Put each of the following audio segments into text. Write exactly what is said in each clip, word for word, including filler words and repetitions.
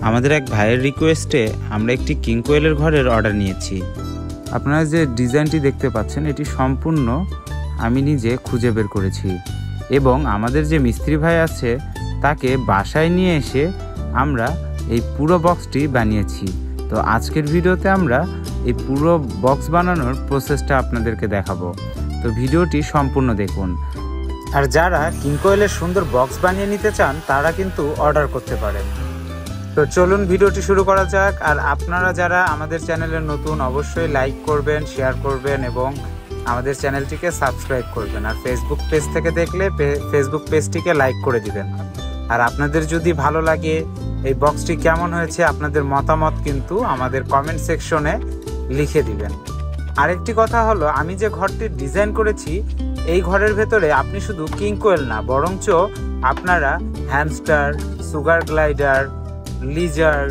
আমাদের এক ভাইয়ের রিকোয়েস্টে আমরা একটি কিং কোয়েলের ঘরের অর্ডার নিয়েছি। আপনারা যে ডিজাইনটি দেখতে পাচ্ছেন এটি সম্পূর্ণ আমি নিজে খুঁজে বের করেছি এবং আমাদের যে মিস্ত্রি ভাই আছে তাকে বাসায় নিয়ে এসে আমরা এই পুরো বক্সটি বানিয়েছি। তো আজকের ভিডিওতে আমরা এই পুরো বক্স বানানোর প্রসেসটা আপনাদেরকে দেখাবো। তো ভিডিওটি সম্পূর্ণ দেখুন। আর যারা কিং কোয়েলের সুন্দর বক্স বানিয়ে নিতে চান তারা কিন্তু অর্ডার করতে পারেন। তো চলুন ভিডিওটি শুরু করা যাক। আর আপনারা যারা আমাদের চ্যানেলে নতুন অবশ্যই লাইক করবেন, শেয়ার করবেন এবং আমাদের চ্যানেলটিকে সাবস্ক্রাইব করবেন। আর ফেসবুক পেজ থেকে দেখলে ফেসবুক পেজটিকে লাইক করে দিবেন। আর আপনাদের যদি ভালো লাগে এই বক্সটি কেমন হয়েছে আপনাদের মতামত কিন্তু আমাদের কমেন্ট সেকশনে লিখে দিবেন। আরেকটি কথা হলো, আমি যে ঘরটির ডিজাইন করেছি এই ঘরের ভেতরে আপনি শুধু কিং কোয়েল না বরঞ্চ আপনারা হ্যামস্টার, সুগার গ্লাইডার, লিজার্ড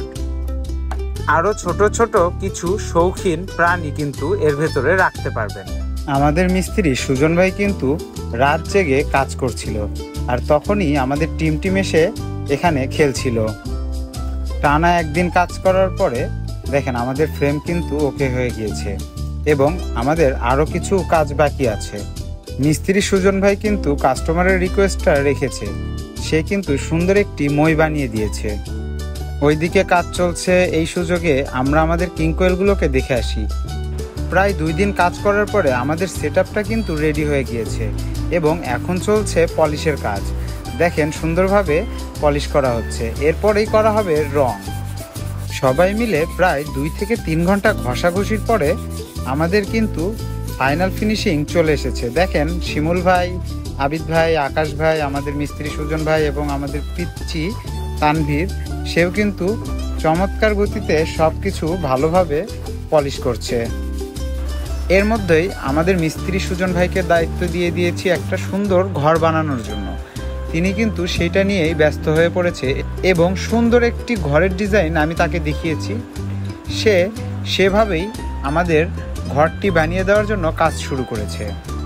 আরও ছোট ছোট কিছু শৌখিন প্রাণী কিন্তু এর ভেতরে রাখতে পারবেন। আমাদের মিস্ত্রি সুজন ভাই কিন্তু রাত জেগে কাজ করছিল আর তখনই আমাদের টিম টিম এসে এখানে খেলছিল। টানা একদিন কাজ করার পরে দেখেন আমাদের ফ্রেম কিন্তু ওকে হয়ে গিয়েছে এবং আমাদের আরও কিছু কাজ বাকি আছে। মিস্ত্রি সুজন ভাই কিন্তু কাস্টমারের রিকোয়েস্টটা রেখেছে, সে কিন্তু সুন্দর একটি মই বানিয়ে দিয়েছে। ওইদিকে কাজ চলছে, এই সুযোগে আমরা আমাদের কিং কোয়েলগুলোকে দেখে আসি। প্রায় দুই দিন কাজ করার পরে আমাদের সেটআপটা কিন্তু রেডি হয়ে গিয়েছে এবং এখন চলছে পলিশের কাজ। দেখেন সুন্দরভাবে পলিশ করা হচ্ছে, এরপরেই করা হবে রং। সবাই মিলে প্রায় দুই থেকে তিন ঘন্টা ঘষাঘষির পরে আমাদের কিন্তু ফাইনাল ফিনিশিং চলে এসেছে। দেখেন শিমুল ভাই, আবিদ ভাই, আকাশ ভাই, আমাদের মিস্ত্রি সুজন ভাই এবং আমাদের পিচ্চি তানভীর, সেও কিন্তু চমৎকার গতিতে সব কিছু ভালোভাবে পলিশ করছে। এর মধ্যেই আমাদের মিস্ত্রি সুজন ভাইকে দায়িত্ব দিয়ে দিয়েছি একটা সুন্দর ঘর বানানোর জন্য। তিনি কিন্তু সেইটা নিয়েই ব্যস্ত হয়ে পড়েছে এবং সুন্দর একটি ঘরের ডিজাইন আমি তাকে দেখিয়েছি। সে সেভাবেই আমাদের ঘরটি বানিয়ে দেওয়ার জন্য কাজ শুরু করেছে।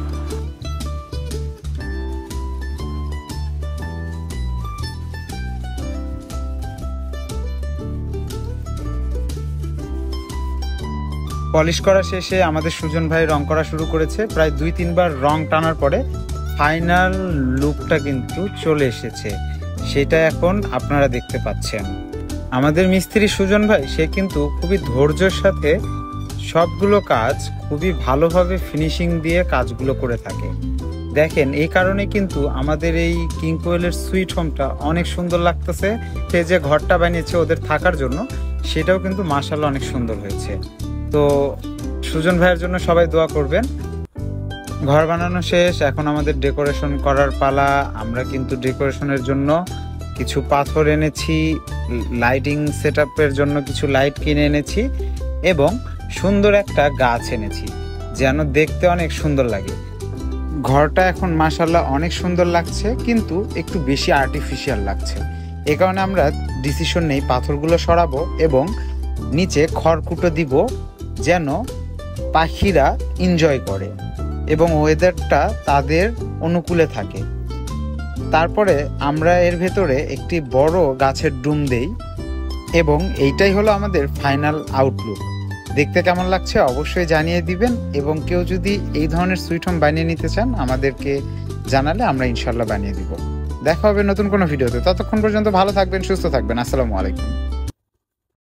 পলিশ করা শেষে আমাদের সুজন ভাই রং করা শুরু করেছে। প্রায় দুই তিনবার রং টানার পরে ফাইনাল লুকটা কিন্তু চলে এসেছে, সেটা এখন আপনারা দেখতে পাচ্ছেন। আমাদের মিস্ত্রি সুজন ভাই সে কিন্তু খুবই ধৈর্যের সাথে সবগুলো কাজ খুবই ভালোভাবে ফিনিশিং দিয়ে কাজগুলো করে থাকে। দেখেন এই কারণে কিন্তু আমাদের এই কিং কোয়েলের সুইট হোমটা অনেক সুন্দর লাগতেছে। সে যে ঘরটা বানিয়েছে ওদের থাকার জন্য সেটাও কিন্তু মাশাআল্লাহ অনেক সুন্দর হয়েছে। তো সুজন ভাইয়ের জন্য সবাই দোয়া করবেন। ঘর বানানো শেষ, এখন আমাদের ডেকোরেশন করার পালা। আমরা কিন্তু ডেকোরেশনের জন্য কিছু পাথর এনেছি, লাইটিং সেটআপের জন্য কিছু লাইট কিনে এনেছি এবং সুন্দর একটা গাছ এনেছি যেন দেখতে অনেক সুন্দর লাগে। ঘরটা এখন মাশাআল্লাহ অনেক সুন্দর লাগছে কিন্তু একটু বেশি আর্টিফিশিয়াল লাগছে। এ কারণে আমরা ডিসিশন নেই পাথরগুলো সরাবো এবং নিচে খড়কুটো দিব যেন পাখিরা এনজয় করে এবং ওয়েদারটা তাদের অনুকূলে থাকে। তারপরে আমরা এর ভেতরে একটি বড় গাছের ডুম দেই এবং এইটাই হলো আমাদের ফাইনাল আউটলুক। দেখতে কেমন লাগছে অবশ্যই জানিয়ে দিবেন এবং কেউ যদি এই ধরনের সুইট হোম বানিয়ে নিতে চান আমাদেরকে জানালে আমরা ইনশাল্লাহ বানিয়ে দিব। দেখা হবে নতুন কোনো ভিডিওতে, ততক্ষণ পর্যন্ত ভালো থাকবেন, সুস্থ থাকবেন। আসসালামু আলাইকুম।